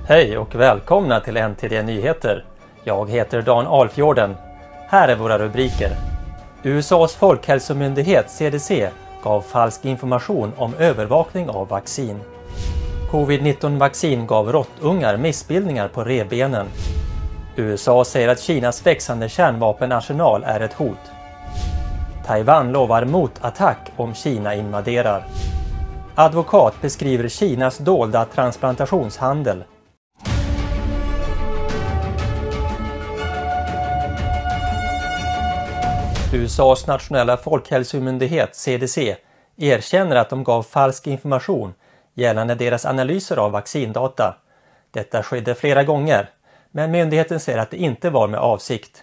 Hej och välkomna till NTD Nyheter. Jag heter Dan Alfjorden. Här är våra rubriker. USAs folkhälsomyndighet CDC gav falsk information om övervakning av vaccin. Covid-19-vaccin gav råttungar missbildningar på revbenen. USA säger att Kinas växande kärnvapenarsenal är ett hot. Taiwan lovar motattack om Kina invaderar. Advokat beskriver Kinas dolda transplantationshandel. USAs nationella folkhälsomyndighet CDC erkänner att de gav falsk information gällande deras analyser av vaccindata. Detta skedde flera gånger, men myndigheten säger att det inte var med avsikt.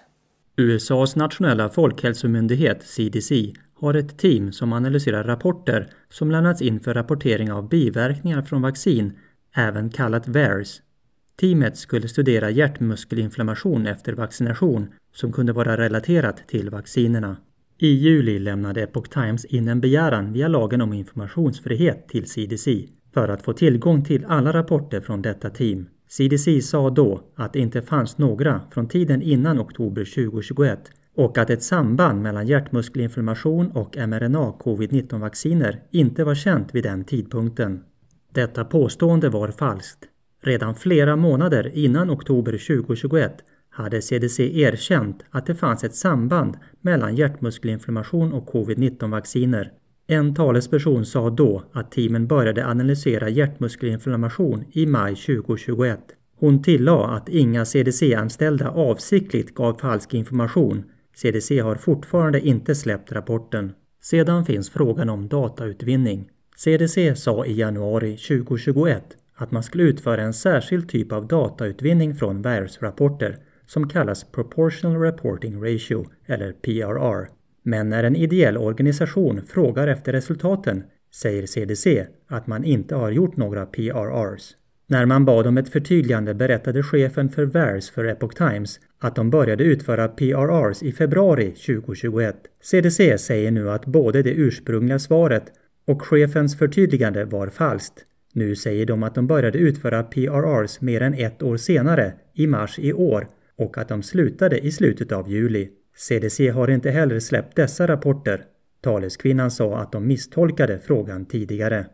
USAs nationella folkhälsomyndighet CDC har ett team som analyserar rapporter som lämnats in för rapportering av biverkningar från vaccin, även kallat VAERS. Teamet skulle studera hjärtmuskelinflammation efter vaccination som kunde vara relaterat till vaccinerna. I juli lämnade Epoch Times in en begäran via lagen om informationsfrihet till CDC för att få tillgång till alla rapporter från detta team. CDC sa då att det inte fanns några från tiden innan oktober 2021 och att ett samband mellan hjärtmuskelinflammation och mRNA-covid-19-vacciner inte var känt vid den tidpunkten. Detta påstående var falskt. Redan flera månader innan oktober 2021 hade CDC erkänt att det fanns ett samband mellan hjärtmuskelinflammation och covid-19-vacciner. En talesperson sa då att teamen började analysera hjärtmuskelinflammation i maj 2021. Hon tillade att inga CDC-anställda avsiktligt gav falsk information. CDC har fortfarande inte släppt rapporten. Sedan finns frågan om datautvinning. CDC sa i januari 2021 att man skulle utföra en särskild typ av datautvinning från VAERS-rapporter som kallas Proportional Reporting Ratio eller PRR. Men när en ideell organisation frågar efter resultaten säger CDC att man inte har gjort några PRRs. När man bad om ett förtydligande berättade chefen för VAERS för Epoch Times att de började utföra PRRs i februari 2021. CDC säger nu att både det ursprungliga svaret och chefens förtydligande var falskt. Nu säger de att de började utföra PRRs mer än ett år senare, i mars i år, och att de slutade i slutet av juli. CDC har inte heller släppt dessa rapporter. Taleskvinnan sa att de misstolkade frågan tidigare.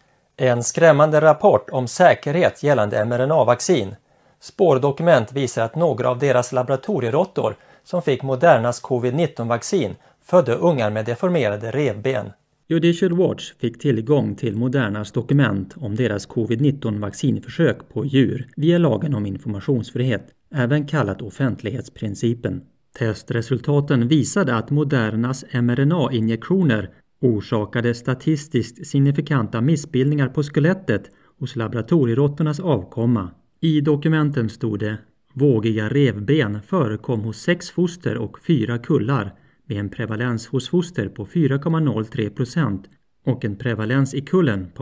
En skrämmande rapport om säkerhet gällande mRNA-vaccin. Spårdokument visar att några av deras laboratorieråttor som fick Modernas covid-19-vaccin födde ungar med deformerade revben. Judicial Watch fick tillgång till Modernas dokument om deras covid-19-vaccinförsök på djur via lagen om informationsfrihet, även kallat offentlighetsprincipen. Testresultaten visade att Modernas mRNA-injektioner orsakade statistiskt signifikanta missbildningar på skelettet hos laboratorieråttornas avkomma. I dokumenten stod det: vågiga revben förekom hos 6 foster och 4 kullar med en prevalens hos foster på 4,03% och en prevalens i kullen på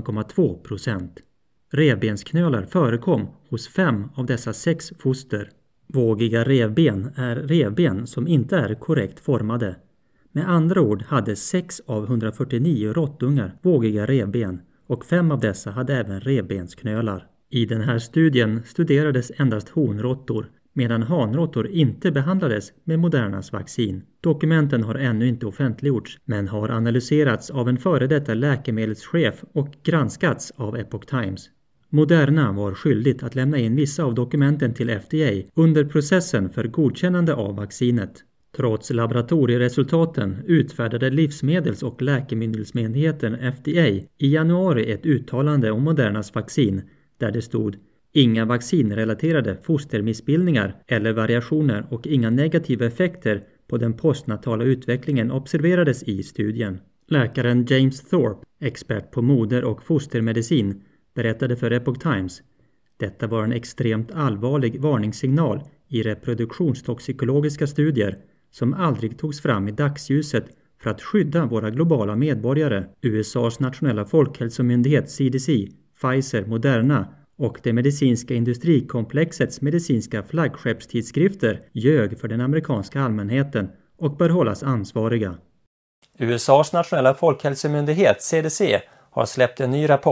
18,2%. Revbensknölar förekom hos 5 av dessa 6 foster. Vågiga revben är revben som inte är korrekt formade. Med andra ord hade 6 av 149 råttungar vågiga revben och 5 av dessa hade även revbensknölar. I den här studien studerades endast honråttor, medan hanråttor inte behandlades med Modernas vaccin. Dokumenten har ännu inte offentliggjorts, men har analyserats av en före detta läkemedelschef och granskats av Epoch Times. Moderna var skyldigt att lämna in vissa av dokumenten till FDA under processen för godkännande av vaccinet. Trots laboratorieresultaten utfärdade Livsmedels- och läkemedelsmyndigheten FDA i januari ett uttalande om Modernas vaccin där det stod: inga vaccinrelaterade fostermissbildningar eller variationer och inga negativa effekter på den postnatala utvecklingen observerades i studien. Läkaren James Thorpe, expert på moder- och fostermedicin, berättade för Epoch Times: detta var en extremt allvarlig varningssignal i reproduktionstoxikologiska studier som aldrig togs fram i dagsljuset för att skydda våra globala medborgare. USAs nationella folkhälsomyndighet CDC, Pfizer, Moderna och det medicinska industrikomplexets medicinska flaggskeppstidskrifter ljög för den amerikanska allmänheten och bör hållas ansvariga. USAs nationella folkhälsomyndighet CDC har släppt en ny rapport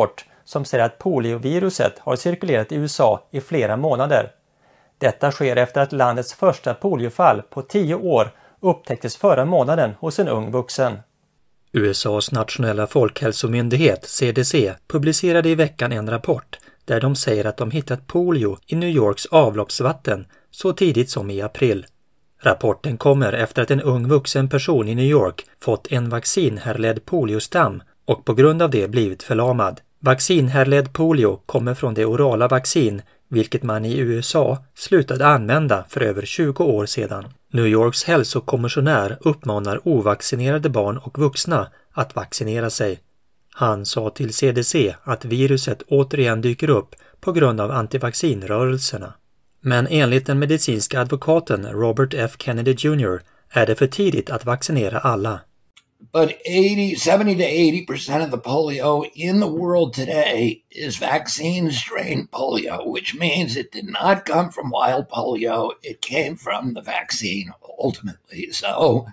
som säger att polioviruset har cirkulerat i USA i flera månader. Detta sker efter att landets första poliofall på 10 år upptäcktes förra månaden hos en ung vuxen. USAs nationella folkhälsomyndighet, CDC, publicerade i veckan en rapport där de säger att de hittat polio i New Yorks avloppsvatten så tidigt som i april. Rapporten kommer efter att en ung vuxen person i New York fått en vaccinhärledd poliostam och på grund av det blivit förlamad. Vaccinhärledd polio kommer från det orala vaccin, vilket man i USA slutade använda för över 20 år sedan. New Yorks hälsokommissionär uppmanar ovaccinerade barn och vuxna att vaccinera sig. Han sa till CDC att viruset återigen dyker upp på grund av antivaccinrörelserna. Men enligt den medicinska advokaten Robert F. Kennedy Jr. är det för tidigt att vaccinera alla. But 70 to 80% of the polio in the world today is vaccine strain polio, which means it did not come from wild polio. It came from the vaccine ultimately. So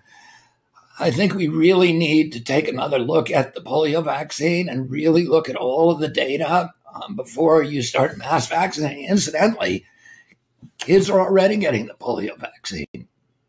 I think we really need to take another look at the polio vaccine and really look at all of the data before you start mass vaccinating. Incidentally, kids are already getting the polio vaccine.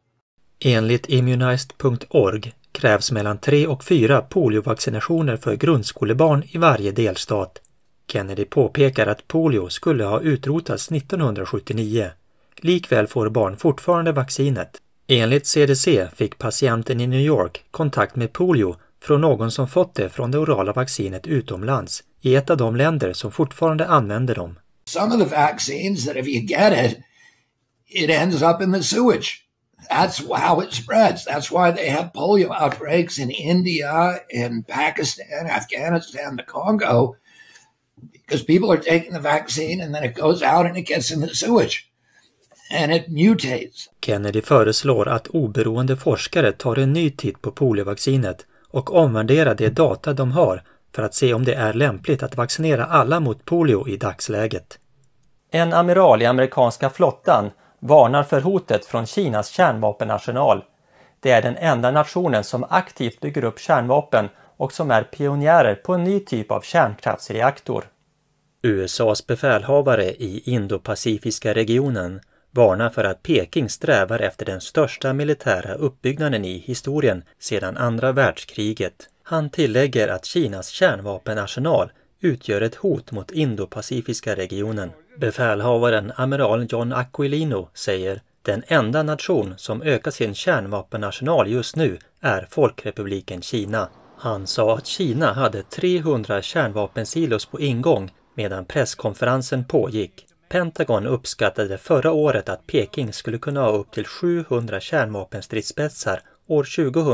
Enligt immunized.org krävs mellan 3 och 4 poliovaccinationer för grundskolebarn i varje delstat. Kennedy påpekar att polio skulle ha utrotats 1979. Likväl får barn fortfarande vaccinet. Enligt CDC fick patienten i New York kontakt med polio från någon som fått det från det orala vaccinet utomlands, i ett av de länder som fortfarande använder dem. Some of the vaccines that if you get it ends up in the sewage. That's how it spreads. That's why they have polio outbreaks in India, in Pakistan, Afghanistan, the Congo, because people are taking the vaccine and then it goes out and it gets in the sewage and it mutates. Kennedy föreslår att oberoende forskare tar en ny titt på poliovaccinet och omvärderar det data de har för att se om det är lämpligt att vaccinera alla mot polio i dagsläget. En amiral i amerikanska flottan varnar för hotet från Kinas kärnvapenarsenal. Det är den enda nationen som aktivt bygger upp kärnvapen och som är pionjärer på en ny typ av kärnkraftsreaktor. USAs befälhavare i Indo-Pacifiska regionen varnar för att Peking strävar efter den största militära uppbyggnaden i historien sedan andra världskriget. Han tillägger att Kinas kärnvapenarsenal utgör ett hot mot Indo-Pacifiska regionen. Befälhavaren amiral John Aquilino säger: den enda nation som ökar sin kärnvapenarsenal just nu är Folkrepubliken Kina. Han sa att Kina hade 300 kärnvapensilos på ingång medan presskonferensen pågick. Pentagon uppskattade förra året att Peking skulle kunna ha upp till 700 kärnvapenstridsspetsar år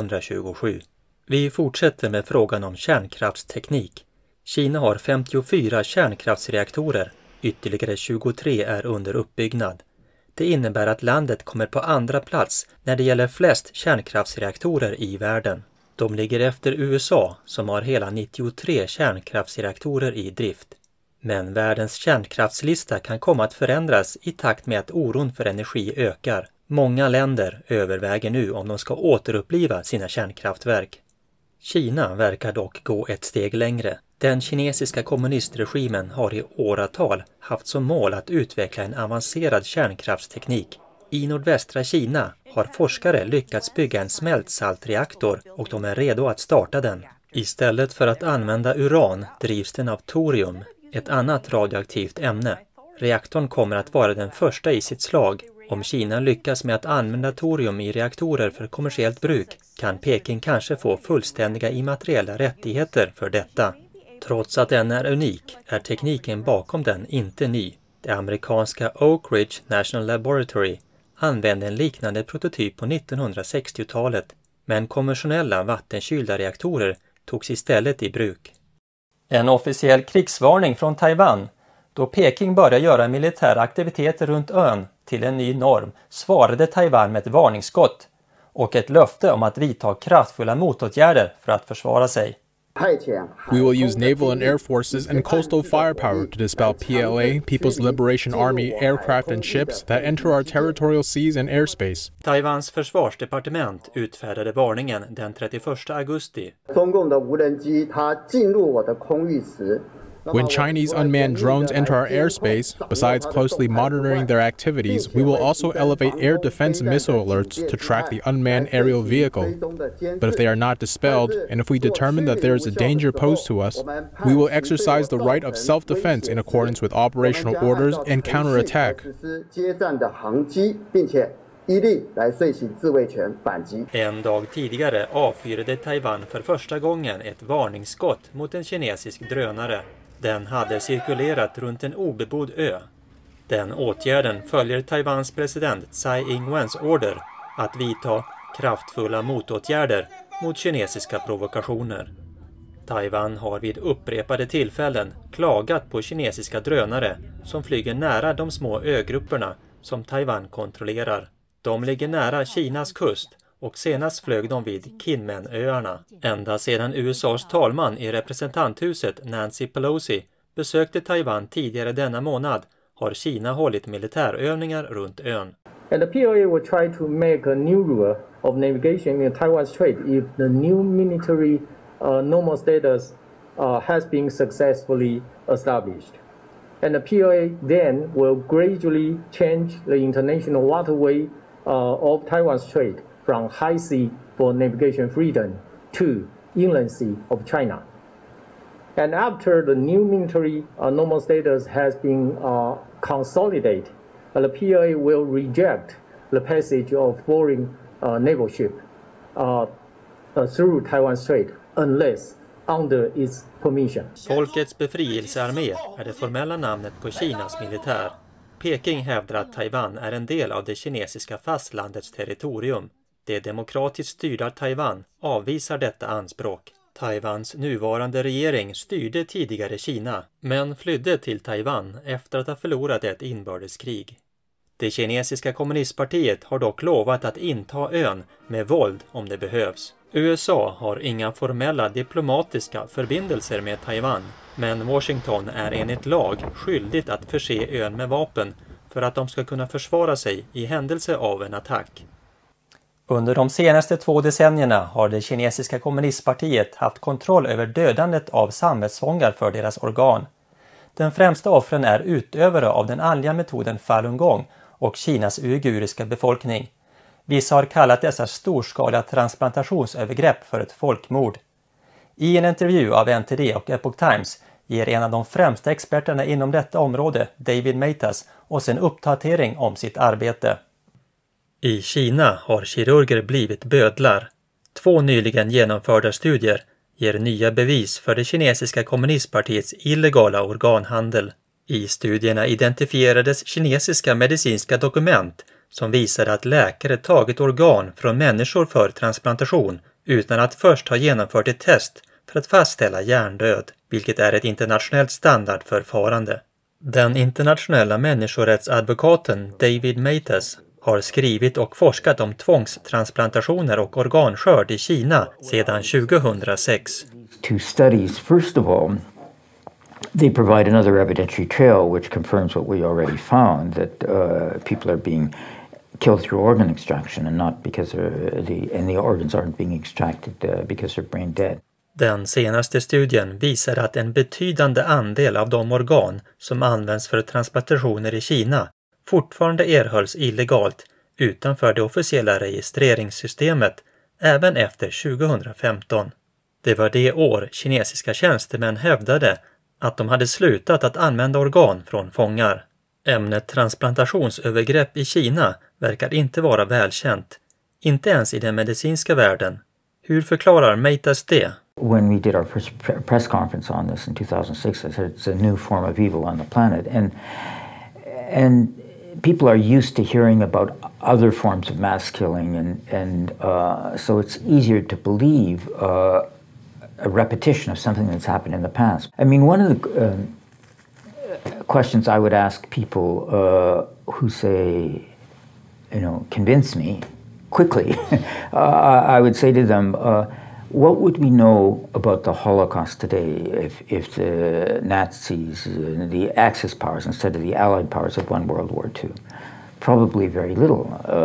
2027. Vi fortsätter med frågan om kärnkraftsteknik. Kina har 54 kärnkraftsreaktorer, ytterligare 23 är under uppbyggnad. Det innebär att landet kommer på andra plats när det gäller flest kärnkraftsreaktorer i världen. De ligger efter USA som har hela 93 kärnkraftsreaktorer i drift. Men världens kärnkraftslista kan komma att förändras i takt med att oron för energi ökar. Många länder överväger nu om de ska återuppliva sina kärnkraftverk. Kina verkar dock gå ett steg längre. Den kinesiska kommunistregimen har i åratal haft som mål att utveckla en avancerad kärnkraftsteknik. I nordvästra Kina har forskare lyckats bygga en smältsaltreaktor och de är redo att starta den. Istället för att använda uran drivs den av torium, ett annat radioaktivt ämne. Reaktorn kommer att vara den första i sitt slag. Om Kina lyckas med att använda torium i reaktorer för kommersiellt bruk kan Peking kanske få fullständiga immateriella rättigheter för detta. Trots att den är unik är tekniken bakom den inte ny. Det amerikanska Oak Ridge National Laboratory använde en liknande prototyp på 1960-talet, men konventionella vattenkylda reaktorer togs istället i bruk. En officiell krigsvarning från Taiwan. Då Peking börjar göra militära aktiviteter runt ön till en ny norm svarade Taiwan med ett varningsskott och ett löfte om att vidta kraftfulla motåtgärder för att försvara sig. We will use naval and air forces and coastal firepower to dispel PLA, People's Liberation Army, aircraft and ships that enter our territorial seas and airspace. Taiwans försvarsdepartement utfärdade varningen den 31 augusti. When Chinese unmanned drones enter our airspace, besides closely monitoring their activities, we will also elevate air defense missile alerts to track the unmanned aerial vehicle. But if they are not dispelled, and if we determine that there is a danger posed to us, we will exercise the right of self-defense in accordance with operational orders and counterattack. En dag tidigare avfyrade Taiwan för första gången ett varningsskott mot en kinesisk drönare. Den hade cirkulerat runt en obebodd ö. Den åtgärden följer Taiwans president Tsai Ing-wens order att vidta kraftfulla motåtgärder mot kinesiska provokationer. Taiwan har vid upprepade tillfällen klagat på kinesiska drönare som flyger nära de små ögrupperna som Taiwan kontrollerar. De ligger nära Kinas kust och senast flög de vid Kinmenöarna. Ända sedan USAs talman i representanthuset Nancy Pelosi besökte Taiwan tidigare denna månad har Kina hållit militärövningar runt ön. And the PLA will try to make a new rule of navigation in Taiwan Strait if the new military normal status has been successfully established. And the PLA then will gradually change the international waterway of Taiwan Strait from high sea for navigation freedom to inland sea of China. And after the new military normal status has been consolidated, the PLA will reject the passage of foreign naval ship through Taiwan Strait unless under its permission. Folkets befrielsearmé är det formella namnet på Kinas militär. Peking hävdar att Taiwan är en del av det kinesiska fastlandets territorium. Det demokratiskt styrda Taiwan avvisar detta anspråk. Taiwans nuvarande regering styrde tidigare Kina, men flydde till Taiwan efter att ha förlorat ett inbördeskrig. Det kinesiska kommunistpartiet har dock lovat att inta ön med våld om det behövs. USA har inga formella diplomatiska förbindelser med Taiwan, men Washington är enligt lag skyldigt att förse ön med vapen för att de ska kunna försvara sig i händelse av en attack. Under de senaste 2 decennierna har det kinesiska kommunistpartiet haft kontroll över dödandet av samvetsfångar för deras organ. Den främsta offren är utövare av den andliga metoden Falun Gong och Kinas uiguriska befolkning. Vissa har kallat dessa storskaliga transplantationsövergrepp för ett folkmord. I en intervju av NTD och Epoch Times ger en av de främsta experterna inom detta område, David Matas, oss en uppdatering om sitt arbete. I Kina har kirurger blivit bödlar. 2 nyligen genomförda studier ger nya bevis för det kinesiska kommunistpartiets illegala organhandel. I studierna identifierades kinesiska medicinska dokument som visade att läkare tagit organ från människor för transplantation utan att först ha genomfört ett test för att fastställa hjärndöd, vilket är ett internationellt standardförfarande. Den internationella människorättsadvokaten David Matas har skrivit och forskat om tvångstransplantationer och organskörd i Kina sedan 2006. Two studies, first of all, they provide another evidentiary trail which confirms what we already found, that people are being killed through organ extraction and not because the organs aren't being extracted because they're brain dead. Den senaste studien visar att en betydande andel av de organ som används för transplantationer i Kina fortfarande erhölls illegalt utanför det officiella registreringssystemet även efter 2015. Det var det år kinesiska tjänstemän hävdade att de hade slutat att använda organ från fångar. Ämnet transplantationsövergrepp i Kina verkar inte vara välkänt, inte ens i den medicinska världen. Hur förklarar Matas det? When we did our first press conference on this in 2006, I said it's a new form of evil on the planet, and people are used to hearing about other forms of mass killing, and so it's easier to believe a repetition of something that's happened in the past. I mean, one of the questions I would ask people who say, convince me quickly, I would say to them, what would we know about the Holocaust today if the Nazis, the Axis powers instead of the Allied powers had won World War II? Probably very little.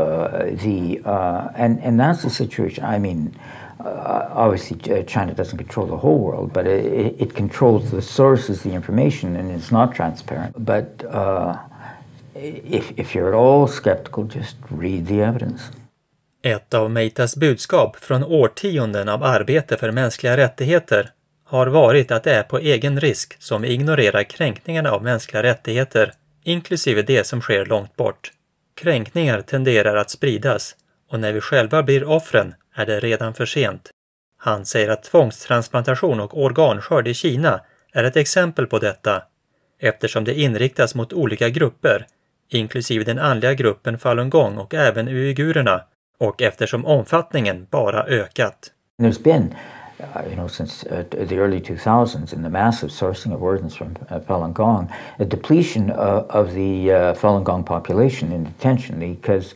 And that's the situation. I mean, obviously China doesn't control the whole world, but it controls the sources, the information, and it's not transparent. But if you're at all skeptical, just read the evidence. Ett av Meitas budskap från årtionden av arbete för mänskliga rättigheter har varit att det är på egen risk som vi ignorerar kränkningarna av mänskliga rättigheter, inklusive det som sker långt bort. Kränkningar tenderar att spridas, och när vi själva blir offren är det redan för sent. Han säger att tvångstransplantation och organskörd i Kina är ett exempel på detta, eftersom det inriktas mot olika grupper, inklusive den andliga gruppen Falun Gong och även uigurerna, och eftersom omfattningen bara ökat. There's been, since the early 2000s, in the massive sourcing of organs from Falun Gong, a depletion of the Falun Gong population in detention, because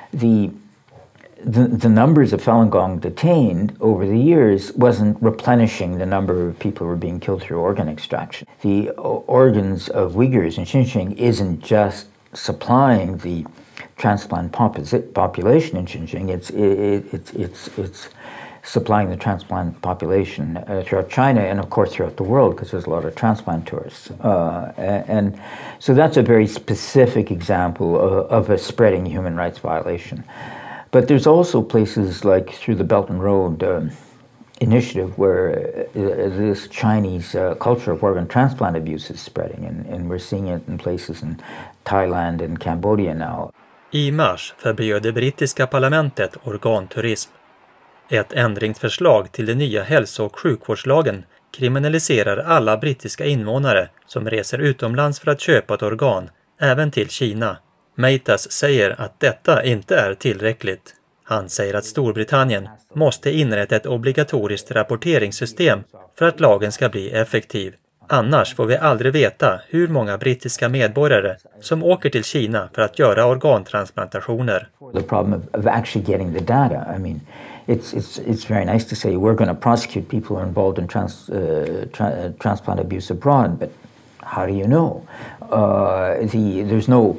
the numbers of Falun Gong detained over the years wasn't replenishing the number of people who were being killed through organ extraction. The organs of Uyghurs in Xinjiang isn't just supplying the transplant population in Xinjiang, it's supplying the transplant population throughout China and of course throughout the world, because there's a lot of transplant tourists. And so that's a very specific example of a spreading human rights violation. But there's also places like through the Belt and Road initiative where this Chinese culture of organ transplant abuse is spreading, and we're seeing it in places in Thailand and Cambodia now. I mars förbjöd det brittiska parlamentet organturism. Ett ändringsförslag till den nya hälso- och sjukvårdslagen kriminaliserar alla brittiska invånare som reser utomlands för att köpa ett organ, även till Kina. Meitas säger att detta inte är tillräckligt. Han säger att Storbritannien måste inrätta ett obligatoriskt rapporteringssystem för att lagen ska bli effektiv. Annars får vi aldrig veta hur många brittiska medborgare som åker till Kina för att göra organtransplantationer. The problem of actually getting the data. I mean, it's very nice to say we're going to prosecute people who are involved in transplant abuse abroad, but how do you know? There's no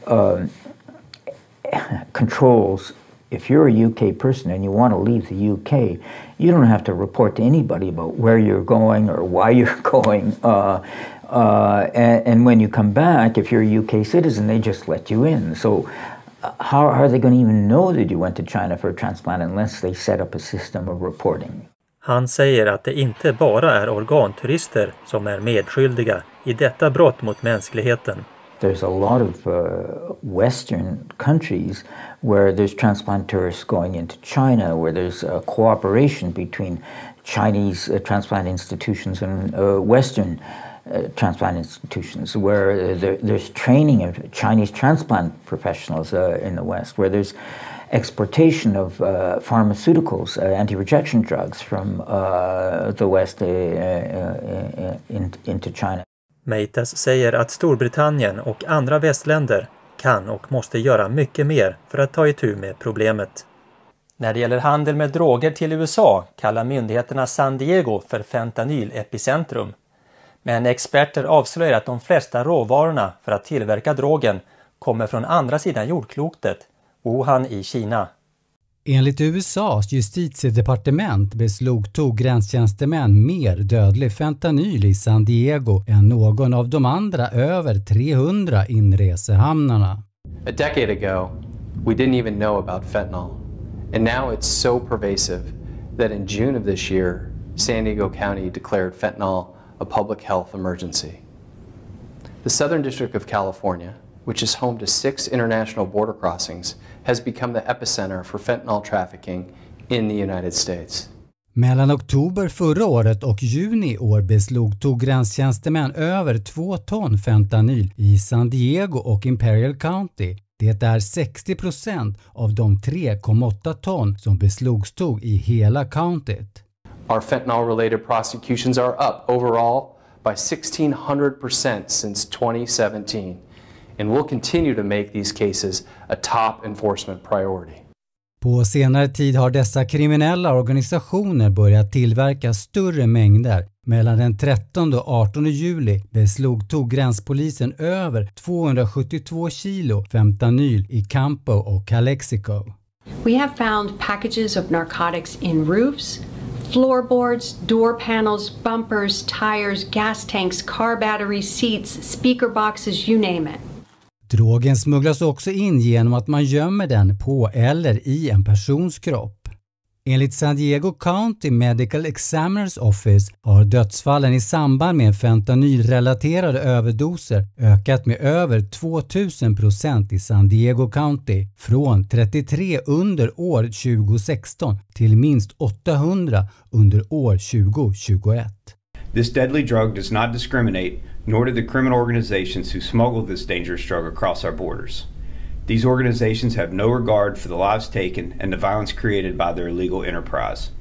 controls. If you're a UK person and you want to leave the UK, you don't have to report to anybody about where you're going or why you're going. And when you come back, if you're a UK citizen, they just let you in. So how are they going to even know that you went to China for a transplant unless they set up a system of reporting? Han säger att det inte bara är organturister som är medskyldiga i detta brott mot mänskligheten. There's a lot of Western countries where there's transplant tourists going into China, where there's cooperation between Chinese transplant institutions and Western transplant institutions, where there's training of Chinese transplant professionals in the West, where there's exportation of pharmaceuticals, anti-rejection drugs from the West into China. Meitas säger att Storbritannien och andra västländer kan och måste göra mycket mer för att ta itu med problemet. När det gäller handel med droger till USA kallar myndigheterna San Diego för fentanyl-epicentrum. Men experter avslöjar att de flesta råvarorna för att tillverka drogen kommer från andra sidan jordklotet, Wuhan i Kina. Enligt USAs justitiedepartement beslagtog gränstjänstemän mer dödlig fentanyl i San Diego än någon av de andra över 300 inresehamnarna. A decade ago, we didn't even know about fentanyl, and now it's so pervasive that in June of this year, San Diego County declared fentanyl a public health emergency. The Southern District of California, which is home to 6 international border crossings, has become the epicenter for fentanyl trafficking in the United States. Mellan oktober förra året och juni i år beslagtog gränstjänstemän över 2 ton fentanyl i San Diego och Imperial County. Det är 60% av de 3,8 ton som beslagtog i hela countyt. Our fentanyl-related prosecutions are up overall by 1,600% since 2017. And we'll continue to make these cases a top enforcement priority. På senare tid har dessa kriminella organisationer börjat tillverka större mängder Mellan den 13 och 18 juli beslagtog gränspolisen över 272 kilo fentanyl i Campo och Calexico. We have found packages of narcotics in roofs, floorboards, door panels, bumpers, tires, gas tanks, car batteries, seats, speaker boxes, you name it. Drogen smugglas också in genom att man gömmer den på eller i en persons kropp. Enligt San Diego County Medical Examiner's Office har dödsfallen i samband med fentanylrelaterade överdoser ökat med över 2000% i San Diego County från 33 under år 2016 till minst 800 under år 2021. This deadly drug does not discriminate, nor do the criminal organizations who smuggle this dangerous drug across our borders. These organizations have no regard for the lives taken and the violence created by their illegal enterprise.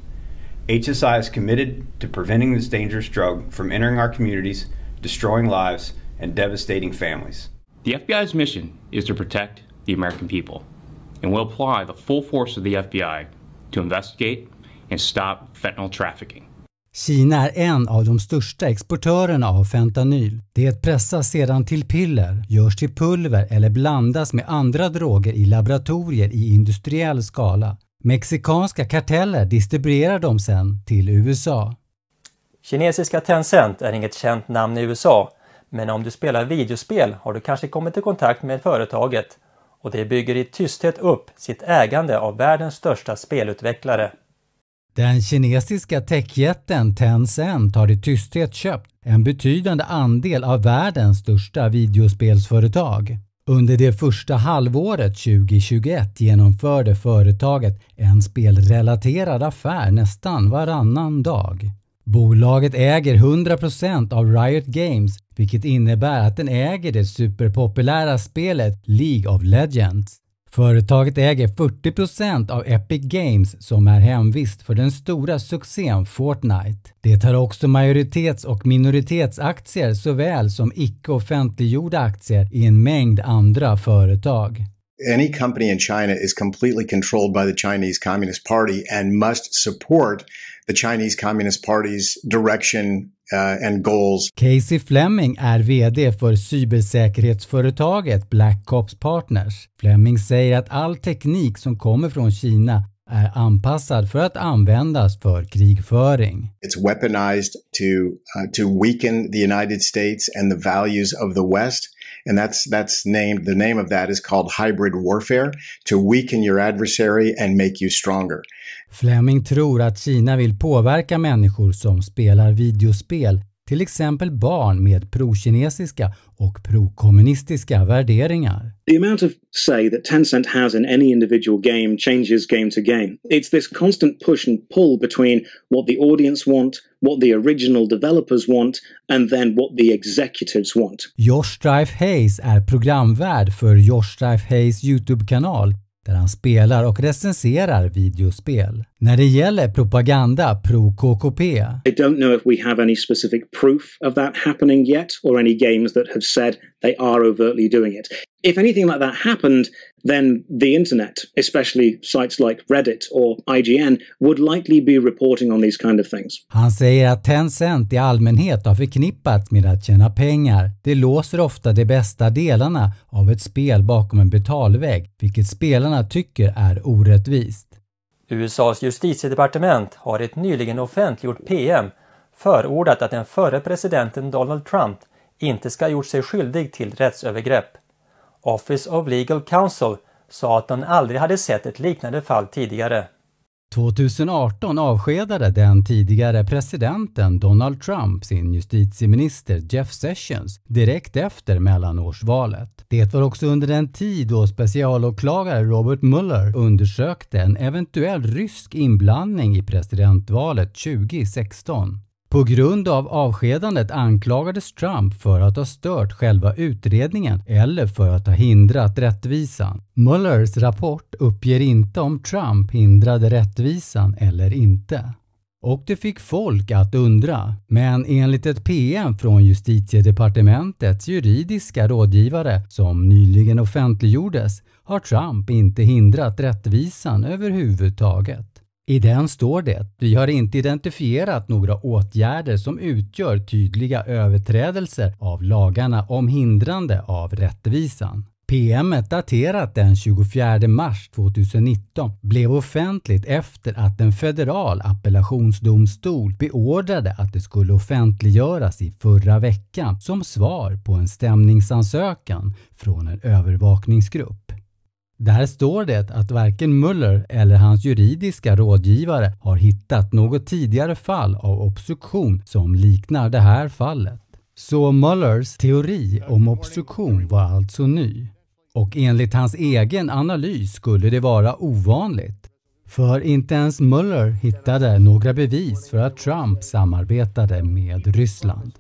HSI is committed to preventing this dangerous drug from entering our communities, destroying lives, and devastating families. The FBI's mission is to protect the American people, and we'll apply the full force of the FBI to investigate and stop fentanyl trafficking. Kina är en av de största exportörerna av fentanyl. Det pressas sedan till piller, görs till pulver eller blandas med andra droger i laboratorier i industriell skala. Mexikanska karteller distribuerar dem sedan till USA. Kinesiska Tencent är inget känt namn i USA, men om du spelar videospel har du kanske kommit i kontakt med företaget, och det bygger i tysthet upp sitt ägande av världens största spelutvecklare. Den kinesiska techjätten Tencent har i tysthet köpt en betydande andel av världens största videospelsföretag. Under det första halvåret 2021 genomförde företaget en spelrelaterad affär nästan varannan dag. Bolaget äger 100% av Riot Games, vilket innebär att den äger det superpopulära spelet League of Legends. Företaget äger 40% av Epic Games som är hemvist för den stora succén Fortnite. Det har också majoritets- och minoritetsaktier såväl som icke-offentliggjorda aktier i en mängd andra företag. Any company in China is completely controlled by the Chinese Communist Party and must support the Chinese Communist Party's direction and goals. Casey Fleming är vd för cybersäkerhetsföretaget Black Ops Partners. Fleming säger att all teknik som kommer från Kina är anpassad för att användas för krigföring. It's weaponized to weaken the United States and the values of the West. And the name of that is called hybrid warfare, to weaken your adversary and make you stronger. Fleming tror att Kina vill påverka människor som spelar videospel, till exempel barn med pro-kinesiska och pro-kommunistiska värderingar. The amount of say that Tencent has in any individual game changes game to game. It's this constant push and pull between what the audience want, what the original developers want, and then what the executives want. Josh Strife Hayes är programvärd för Josh Strife Hayes YouTube-kanal, där han spelar och recenserar videospel. När det gäller propaganda pro-KKP. I don't know if we have any specific proof of that happening yet, or any games that have said they are overtly doing it. If anything like that happened, then the internet, especially sites like Reddit or IGN, would likely be reporting on these kind of things. Han säger att Tencent i allmänhet har förknippats med att tjäna pengar. Det låser ofta de bästa delarna av ett spel bakom en betalvägg, vilket spelarna tycker är orättvist. USAs justitiedepartement har i ett nyligen offentliggjort PM förordat att den förre presidenten Donald Trump inte ska ha gjort sig skyldig till rättsövergrepp. Office of Legal Counsel sa att de aldrig hade sett ett liknande fall tidigare. 2018 avskedade den tidigare presidenten Donald Trump sin justitieminister Jeff Sessions direkt efter mellanårsvalet. Det var också under den tid då specialåklagare Robert Mueller undersökte en eventuell rysk inblandning i presidentvalet 2016. På grund av avskedandet anklagades Trump för att ha stört själva utredningen eller för att ha hindrat rättvisan. Muellers rapport uppger inte om Trump hindrade rättvisan eller inte. Och det fick folk att undra, men enligt ett PM från justitiedepartementets juridiska rådgivare som nyligen offentliggjordes har Trump inte hindrat rättvisan överhuvudtaget. I den står det: vi har inte identifierat några åtgärder som utgör tydliga överträdelser av lagarna om hindrande av rättvisan. PM:et daterat den 24 mars 2019 blev offentligt efter att en federal appellationsdomstol beordrade att det skulle offentliggöras i förra veckan som svar på en stämningsansökan från en övervakningsgrupp. Där står det att varken Mueller eller hans juridiska rådgivare har hittat något tidigare fall av obstruktion som liknar det här fallet. Så Muellers teori om obstruktion var alltså ny. Och enligt hans egen analys skulle det vara ovanligt. För inte ens Mueller hittade några bevis för att Trump samarbetade med Ryssland.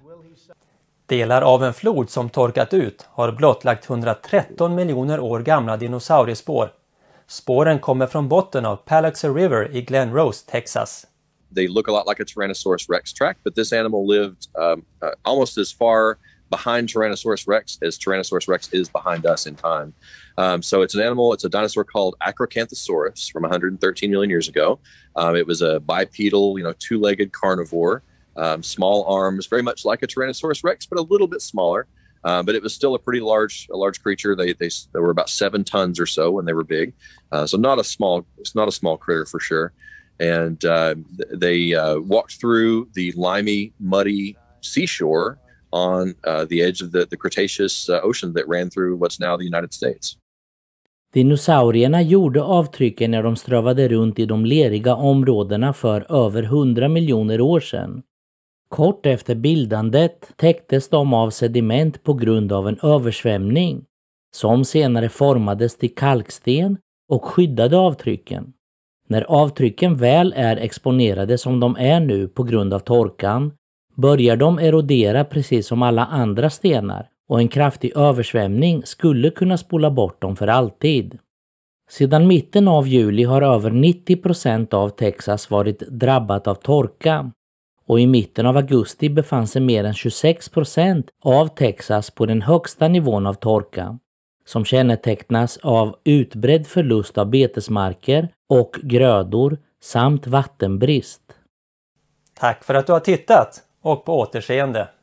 Delar av en flod som torkat ut har blottlagt 113 miljoner år gamla dinosauriespår. Spåren kommer från botten av Paluxy River i Glen Rose, Texas. They look a lot like a Tyrannosaurus rex track, but this animal lived almost as far behind Tyrannosaurus rex as Tyrannosaurus rex is behind us in time. So it's an animal, it's a dinosaur called Acrocanthosaurus from 113 million years ago. It was a bipedal, two-legged carnivore, small arms, very much like a Tyrannosaurus rex, but a little bit smaller. But it was still a pretty large creature. They were about 7 tons or so when they were big. So it's not a small critter for sure. And they walked through the limey, muddy seashore on the edge of the Cretaceous ocean that ran through what's now the United States. Dinosaurierna gjorde avtrycken när de strövade runt i de leriga områdena för över 100 miljoner år sedan. Kort efter bildandet täcktes de av sediment på grund av en översvämning, som senare formades till kalksten och skyddade avtrycken. När avtrycken väl är exponerade som de är nu på grund av torkan, börjar de erodera precis som alla andra stenar och en kraftig översvämning skulle kunna spola bort dem för alltid. Sedan mitten av juli har över 90% av Texas varit drabbat av torka och i mitten av augusti befann sig mer än 26% av Texas på den högsta nivån av torka, som kännetecknas av utbredd förlust av betesmarker och grödor samt vattenbrist. Tack för att du har tittat och på återseende.